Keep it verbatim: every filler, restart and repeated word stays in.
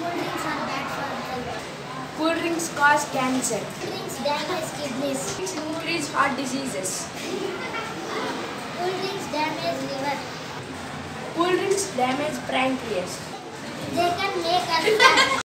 Cool drinks are bad for health. Cool drinks cause cancer. Cool drinks damage kidneys. Drinks increase heart diseases. Cool drinks damage liver. Cool drinks damage pancreas. They can make us fat.